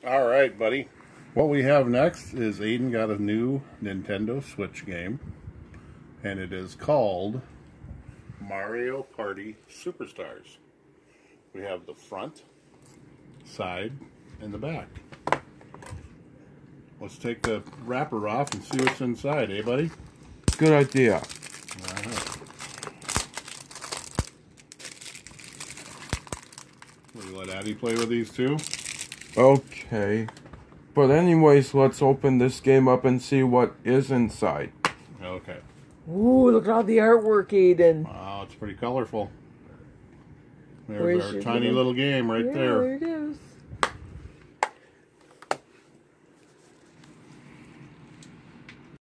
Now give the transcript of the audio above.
All right, buddy. What we have next is Aiden got a new Nintendo Switch game, and it is called Mario Party Superstars. We have the front, side, and the back. Let's take the wrapper off and see what's inside, eh, buddy? Good idea. Will you let Addie play with these too? Okay. But anyways, let's open this game up and see what is inside. Okay. Ooh, look at all the artwork, Aiden. Wow, it's pretty colorful. There's Where's our your tiny little game right there. There it